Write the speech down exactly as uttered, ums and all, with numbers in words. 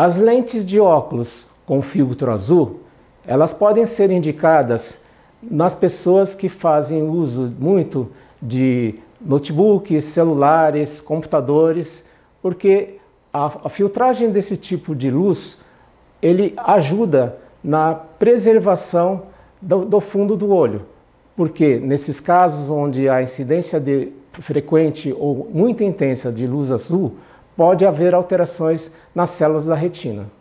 As lentes de óculos com filtro azul, elas podem ser indicadas nas pessoas que fazem uso muito de notebooks, celulares, computadores, porque a, a filtragem desse tipo de luz, ele ajuda na preservação do, do fundo do olho. Porque nesses casos onde a incidência de frequente ou muito intensa de luz azul, pode haver alterações nas células da retina.